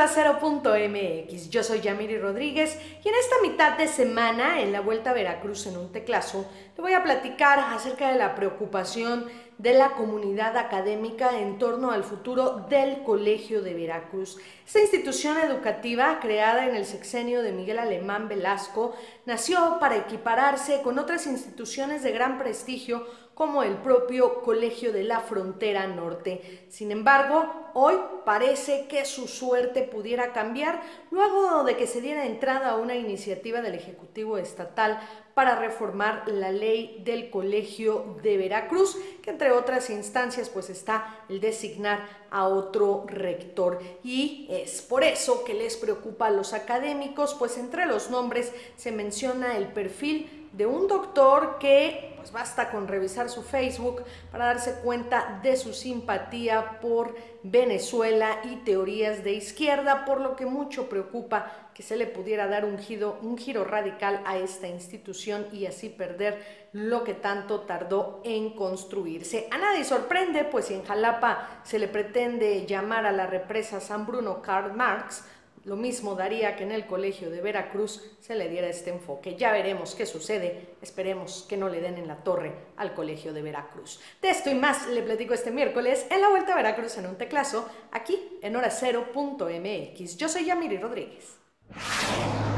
horacero.mx. Yo soy Yamiri Rodríguez y en esta mitad de semana, en la Vuelta a Veracruz en un teclazo, te voy a platicar acerca de la preocupación de la comunidad académica en torno al futuro del Colegio de Veracruz. Esta institución educativa, creada en el sexenio de Miguel Alemán Velasco, nació para equipararse con otras instituciones de gran prestigio como el propio Colegio de la Frontera Norte. Sin embargo, hoy parece que su suerte pudiera cambiar luego de que se diera entrada a una iniciativa del Ejecutivo Estatal para reformar la ley del Colegio de Veracruz, que entre otras instancias pues está el designar a otro rector. Y es por eso que les preocupa a los académicos, pues entre los nombres se menciona el perfil de un doctor que pues basta con revisar su Facebook para darse cuenta de su simpatía por Venezuela y teorías de izquierda, por lo que mucho preocupa que se le pudiera dar un giro radical a esta institución y así perder lo que tanto tardó en construirse. A nadie sorprende, pues si en Jalapa se le pretende llamar a la represa San Bruno Karl Marx, lo mismo daría que en el Colegio de Veracruz se le diera este enfoque. Ya veremos qué sucede, esperemos que no le den en la torre al Colegio de Veracruz. De esto y más le platico este miércoles en la Vuelta a Veracruz en un teclazo, aquí en horacero.mx. Yo soy Yamiri Rodríguez.